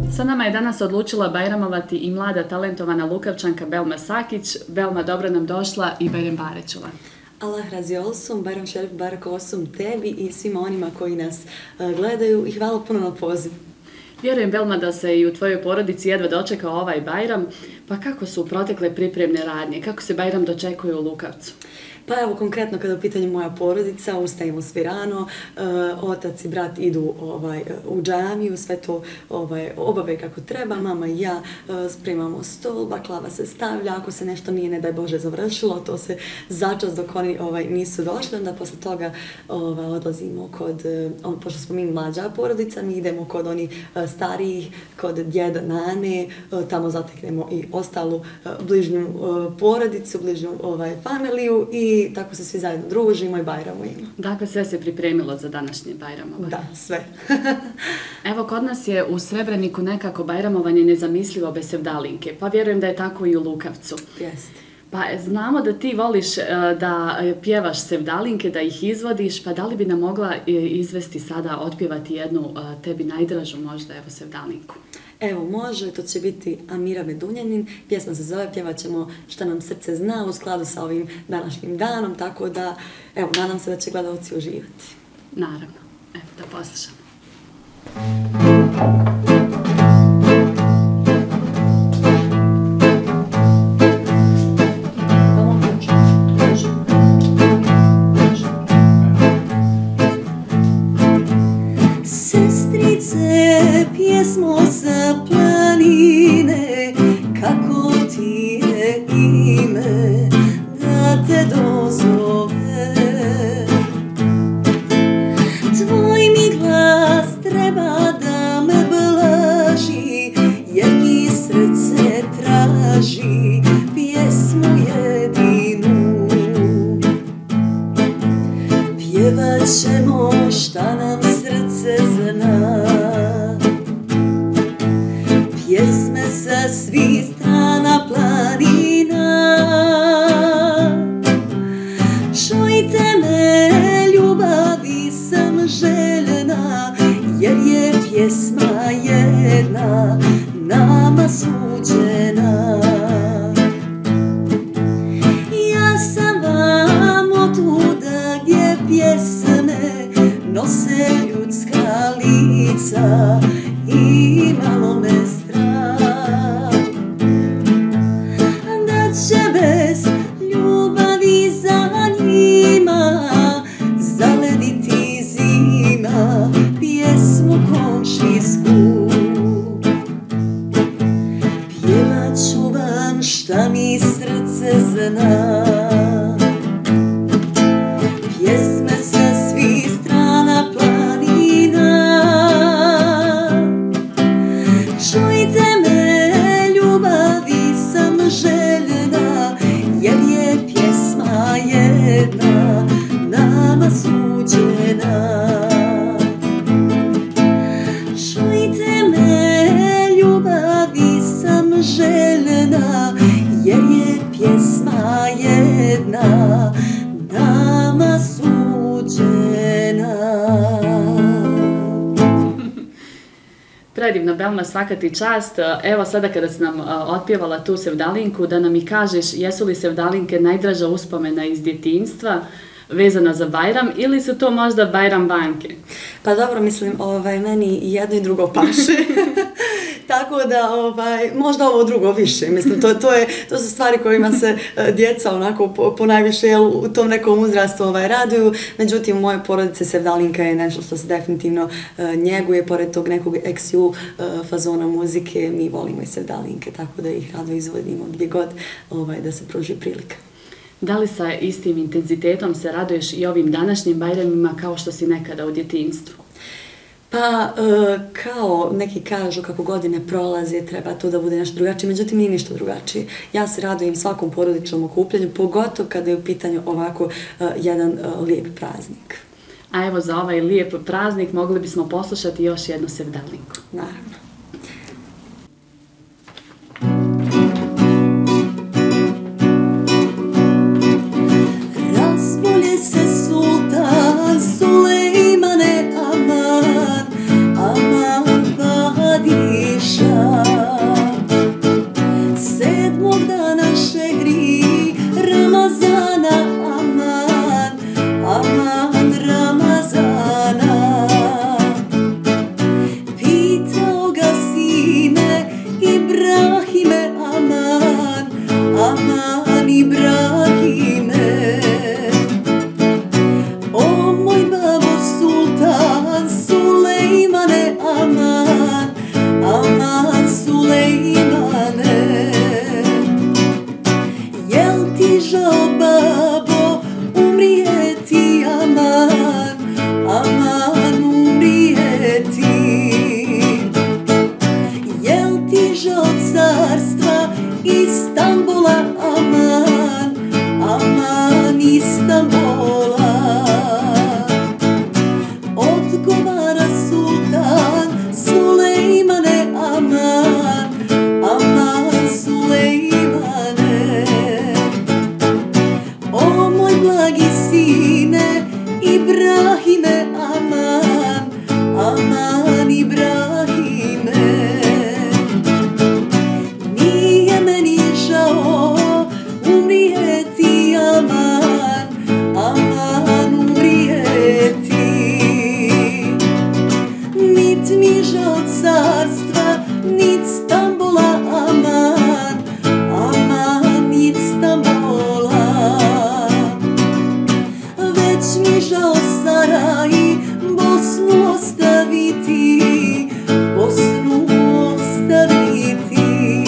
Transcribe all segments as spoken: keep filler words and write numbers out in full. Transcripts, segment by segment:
Sa nama je danas odlučila bajramovati i mlada talentovana Lukavčanka Belma Sakić. Belma, dobro nam došla i Bajram Barećula. Allah razi olsun, Bajram šerif barak olsun tebi i svima onima koji nas gledaju i hvala puno na pozivu. Vjerujem, Belma, da se i u tvojoj porodici jedva dočekao ovaj Bajram, pa kako su protekle pripremne radnje, kako se Bajram dočekuje u Lukavcu? Pa evo, konkretno kada je u pitanju moja porodica, ustajemo svi rano, uh, otac i brat idu ovaj, u džamiju, sve to ovaj, obave kako treba, mama i ja uh, spremamo stol, baklava se stavlja, ako se nešto nije, ne daj Bože, završilo, to se začas dok oni ovaj, nisu došli, onda posle toga ovaj, odlazimo kod, uh, pošto smo mi mlađa porodica, mi idemo kod onih uh, starijih, kod djeda, nane, uh, tamo zateknemo i ostalu uh, bližnju uh, porodicu, bližnju ovaj, familiju i I tako se svi zajedno družimo i bajramujemo. Dakle, sve se pripremilo za današnje bajramovanje? Da, sve. Evo, kod nas je u Srebreniku nekako bajramovanje nezamislivo bez sevdalinke, pa vjerujem da je tako i u Lukavcu. Jeste. Pa znamo da ti voliš da pjevaš sevdalinke, da ih izvodiš, pa da li bi nam mogla izvesti sada, otpjevati jednu tebi najdražu možda, evo, sevdalinku? Evo, može, to će biti Amira Medunjanin, pjesma se zove, pjevat ćemo Šta nam srce zna u skladu sa ovim današnjim danom, tako da, evo, nadam se da će gledalci uživati. Naravno, evo, da poslušamo. Sestrice, pjesmo sa planine, kako ti je ime da te dozove. Tvoj mi glas treba da me blaži, jer mi srce traži pjesmu jedinu. Pjevat ćemo šta nam srce zna, pjesme sa svih strana planina. Čujte me, ljubavi sam željna, jer je pjesma jedna nama suđena. Ja sam vam otuda gdje pjesme nose ljudska lica i malo me strah da će bez ljubavi za njima zalediti zima pjesmu komšijsku. Pjevat ću vam šta mi srce zna, pjesme sa svih strana planina. Čujte me, ljubavi sam željna, jer je pjesma jedna nama suđena. Čujte me, ljubavi sam željna, jer je pjesma jedna nama suđena. Predivno, Belma, svaka ti čast. Evo sada kada si nam otpjevala tu sevdalinku, da nam i kažeš jesu li sevdalinke najdraža uspomena iz djetinjstva vezana za Bajram ili su to možda Bajram banke? Pa dobro, mislim, ovaj, meni jedno i drugo paše. Tako da, ovaj, možda ovo drugo više, mislim, to, to, je, to su stvari kojima se uh, djeca onako po, po najviše jel, u tom nekom uzrastu ovaj, raduju, međutim u mojoj porodici sevdalinka je nešto što se definitivno uh, njeguje, pored tog nekog ex ju uh, fazona muzike, mi volimo i sevdalinke, tako da ih rado izvodimo gdje god ovaj, da se pruži prilika. Da li sa istim intenzitetom se raduješ i ovim današnjim Bajramima kao što si nekada u djetinjstvu? Pa, kao neki kažu kako godine prolaze, treba to da bude nešto drugačije, međutim nije ništa drugačije. Ja se radujem svakom porodičnom okupljanju, pogotovo kada je u pitanju ovako jedan lijep praznik. A evo za ovaj lijep praznik mogli bismo poslušati još jednu sevdalinku. Naravno. Razbolje se sultan Sulejmane aman, aman badiša. sine Ibrahime, aman, aman Ibrahime. Nije meni žao umrijeti, aman, aman umrijeti. Nit mi žao carstva, nit Stambola, aman, aman nit Stambola. Već mi žao Saraji, Bosnu ostaviti, Bosnu ostaviti.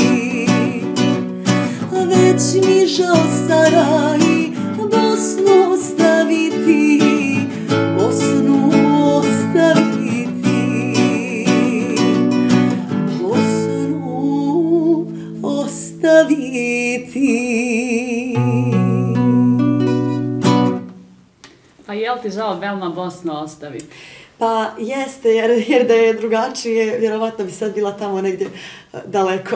Već mi žao Saraji, Bosnu ostaviti, Bosnu ostaviti, Bosnu ostaviti. Pa jel ti žao Belma Bosnu ostaviti? Pa jeste, jer, jer da je drugačije, vjerovatno bi sad bila tamo negdje daleko.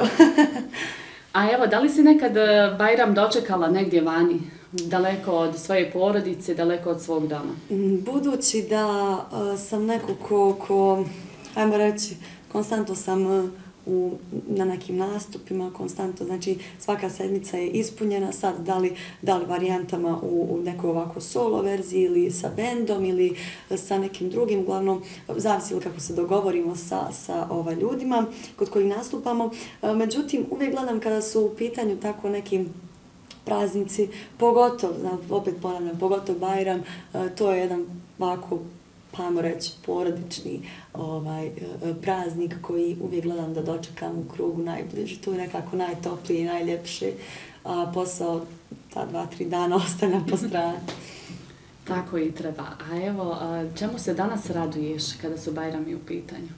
A evo, da li si nekad Bajram dočekala negdje vani? Daleko od svoje porodice, daleko od svog doma? Budući da uh, sam neko ko, ko, ajmo reći, konstantno sam uh, u, na nekim nastupima, konstantno, znači svaka sedmica je ispunjena, sad da li, da li varijantama u, u nekoj ovako solo verziji ili sa bendom ili sa nekim drugim, uglavnom zavisi ili kako se dogovorimo sa, sa ovaj, ljudima kod kojih nastupamo. Uh, međutim, uvijek gledam kada su u pitanju tako nekim praznici, pogotovo, znam, opet ponavljam, pogotovo Bajram, to je jedan ovako, pa ajmo reći, porodični ovaj, praznik koji uvijek gledam da dočekam u krugu najbliži. Tu je nekako najtopliji, najljepši, a posao ta dva, tri dana ostavljam po strani. Tako i treba. A evo, čemu se danas raduješ kada su Bajrami u pitanju?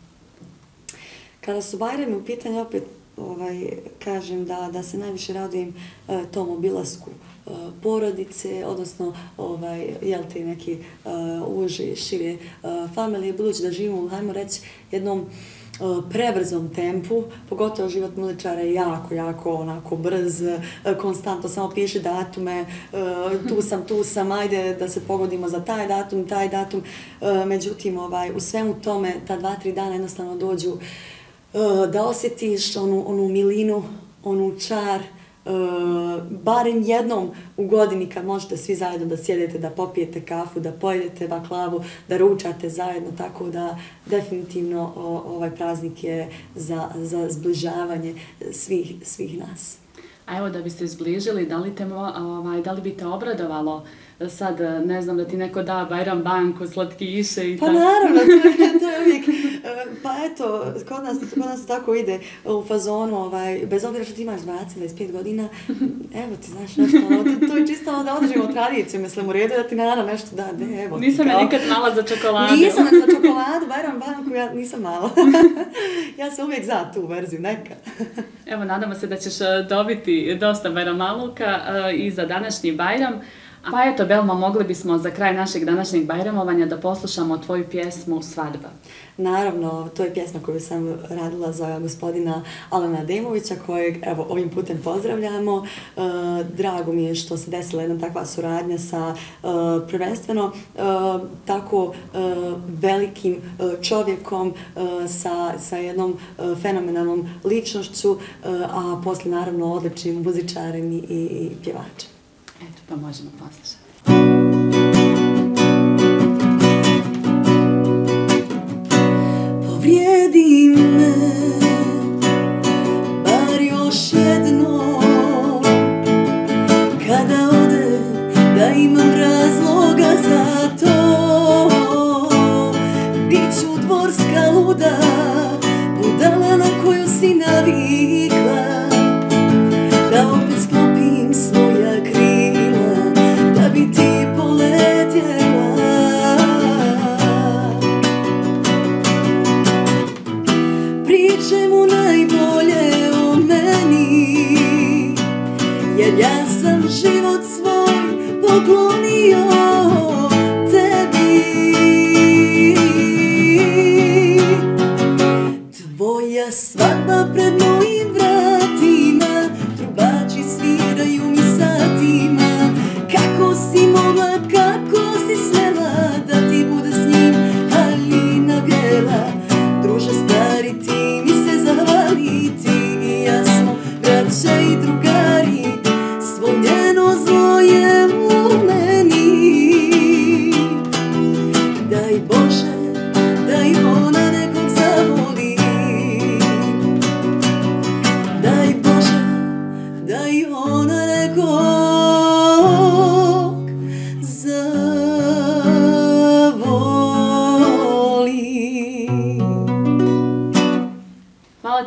Kada su Bajrami u pitanju, opet Ovaj, kažem da, da se najviše radujem e, tom obilasku e, porodice, odnosno ovaj, jel te neki e, uže, šire e, familije, budući da živimo, hajmo reći, jednom e, prebrzom tempu, pogotovo život muzičara je jako, jako onako brz, e, konstantno samo piše datume, e, tu sam, tu sam, ajde da se pogodimo za taj datum, taj datum, e, međutim ovaj, u svemu tome ta dva, tri dana jednostavno dođu da osjetiš onu, onu milinu, onu čar, uh, barem jednom u godini kad možete svi zajedno da sjedete, da popijete kafu, da pojedete baklavu, da ručate zajedno, tako da definitivno o, ovaj praznik je za, za zbližavanje svih, svih nas. A evo da biste zbližili, da li, te, ovaj, da li bi te obradovalo sad, ne znam, da ti neko da Bajram banku, slatkiše i pa tako? Pa naravno, to je, to je uvijek, pa eto, kod nas, kod nas tako ide u fazonu, ovaj, bez obzira što ti imaš dvadeset, dvadeset pet godina, evo ti, znaš, nešto, to, to je čisto da održimo tradiciju, mislim, u redu da ti nana nešto da, ne, evo. Nisam kao, ja nikad mala za čokoladu. Nisam za čokoladu, Bajram banku, ja nisam mala. Ja sam uvijek za tu verziju, neka. Evo, nadamo se da ćeš dobiti dosta Bajramaluka i za današnji Bajram. Pa eto, Belma, mogli bismo za kraj našeg današnjeg Bajramovanja da poslušamo tvoju pjesmu Svadba. Naravno, to je pjesma koju sam radila za gospodina Alena Demovića, kojeg evo, ovim putem pozdravljamo. E, drago mi je što se desila jedna takva suradnja sa e, prvenstveno e, tako e, velikim e, čovjekom, e, sa, sa jednom e, fenomenalnom ličnošću, e, a poslije naravno odličnim muzičarem i, i, i pjevačem. Eto, pa možemo poslušati. Povrijedi me, bar još jedno, kada ode, da imam razloga za to. Biću dvorska luda, budala na koju si navikla, da opet sklopim svoja krila, da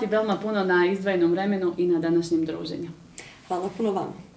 Hvala ti veoma puno na izdvojenom vremenu i na današnjem druženju. Hvala puno vama.